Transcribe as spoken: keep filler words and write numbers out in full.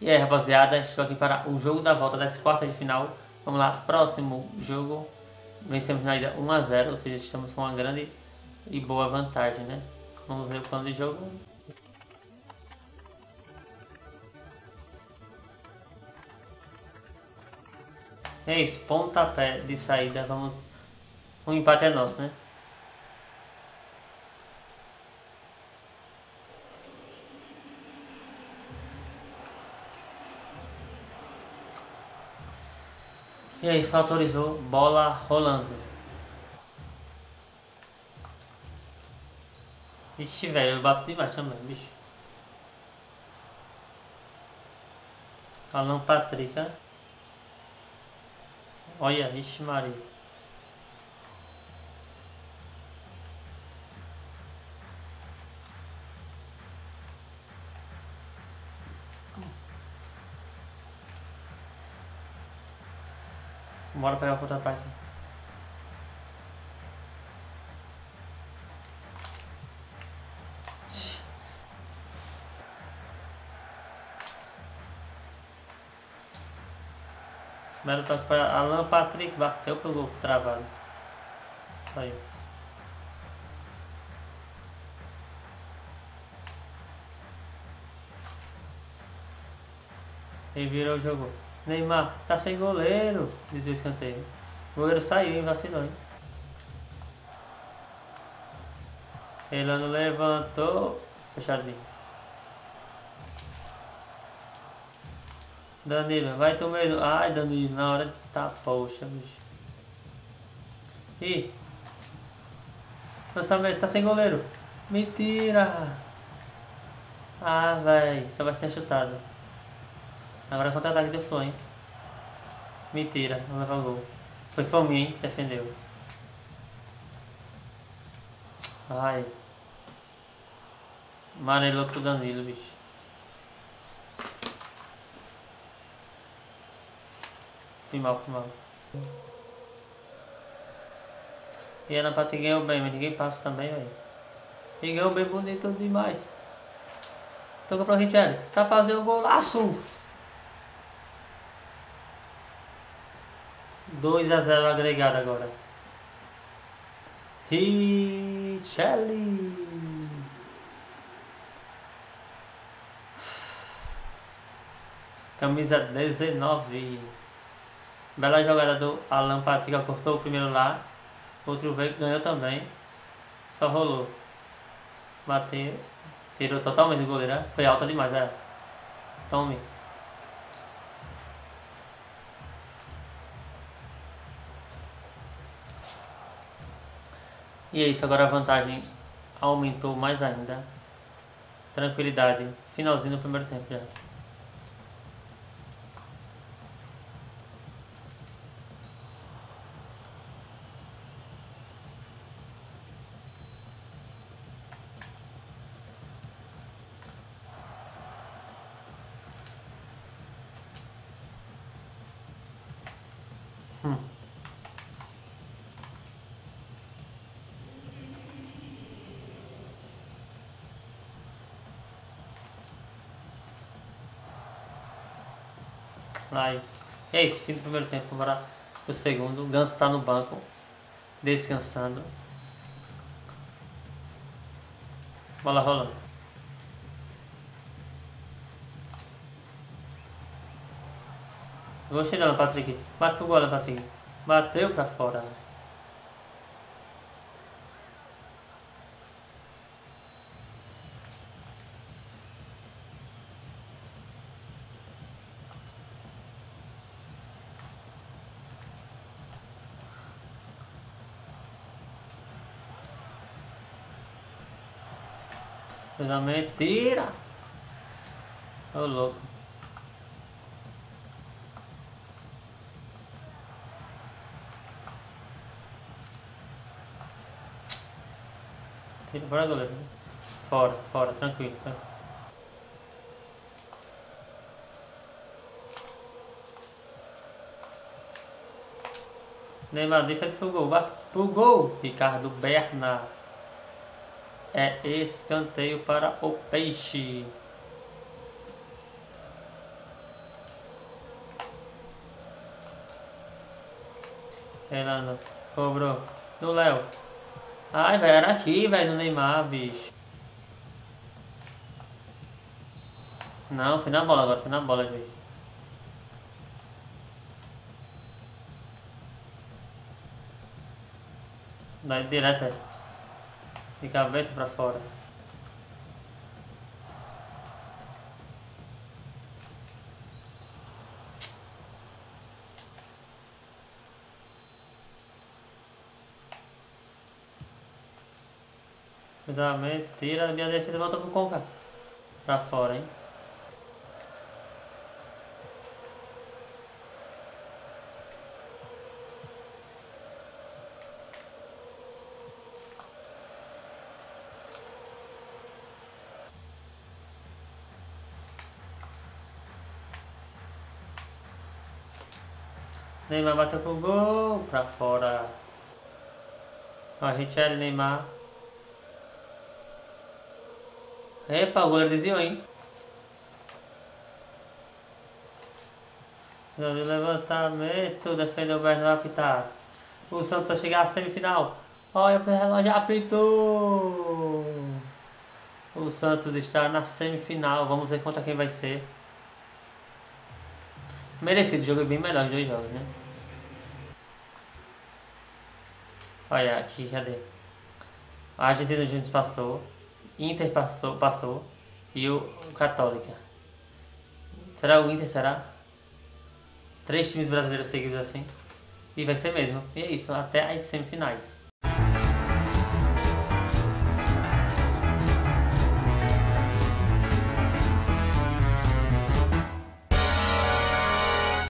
E aí, rapaziada, estou aqui para o jogo da volta das quartas de final. Vamos lá, próximo jogo. Vencemos na ida um a zero, ou seja, estamos com uma grande e boa vantagem, né? Vamos ver o plano de jogo. É isso, pontapé de saída. Vamos. O empate é nosso, né? E aí, só autorizou, bola rolando. Ixi, velho, eu bato demais também, bicho. Alan Patrick, né? Olha, ixi Maria. Bora pegar o contra-ataque. Primeiro toque para Alan Patrick, bateu pro gol, travado. Aí. Ele virou o jogo. Neymar, tá sem goleiro, dizia o escanteio. O goleiro saiu, hein, vacilou, hein. Elano levantou, fechadinho. Danilo, vai tu mesmo. Ai, Danilo, na hora de tá, poxa, bicho. Ih. Lançamento, tá sem goleiro. Mentira. Ah, véi, só vai ter chutado. Agora é contra-ataque do Flu, hein. Mentira, não leva gol. Foi Fominha, hein, defendeu. Ai. Amarelou pro Danilo, bicho. Fui mal, fui mal. E a Ana Pati ganhou bem, mas ninguém passa também, velho. E ganhou bem bonito demais. Toca pra Richelli. Pra fazer o golaço. dois a zero agregado agora. Richelli. Camisa dezenove. Bela jogada do Alan Patrick, cortou o primeiro lá. Outro veio, ganhou também. Só rolou. Bateu. Tirou totalmente o goleiro, né? Foi alta demais, é. Tome. E é isso, agora a vantagem aumentou mais ainda. Tranquilidade. Finalzinho do primeiro tempo já. Hum. Aí. E é isso, fim do primeiro tempo. Agora o segundo. O Ganso tá no banco, descansando. Bola rolando. Gostei dela, Patrick. Bate pro gol, Patrick. Bateu pra fora. Cruzamento, tira! Ô louco. Tira, bora goleiro. Fora, fora, tranquilo, tranquilo. Neymar de frente pro gol, bate pro gol! Ricardo Berna. É escanteio para o Peixe. Fernando. Cobrou. No Léo. Ai, velho, era aqui, velho, no Neymar, bicho. Não, foi na bola agora, foi na bola, juiz. Daí direta. De cabeça pra fora. Cruzamento, tira, a minha defesa volta pro Conca. Pra fora, hein. Neymar bateu pro gol, pra fora. Ó, Richelli, Neymar. Epa, o goleiro desviou, hein. Levantamento, defendeu o Bernardo, vai apitar. O Santos vai chegar à semifinal. Olha o relógio, apitou. O Santos está na semifinal. Vamos ver contra quem vai ser. Merecido, jogo bem melhor os dois jogos, né? Olha aqui, cadê? A Argentina Júnior passou. Inter passou, passou. E o Católica. Será o Inter, será? Três times brasileiros seguidos assim. E vai ser mesmo. E é isso, até as semifinais.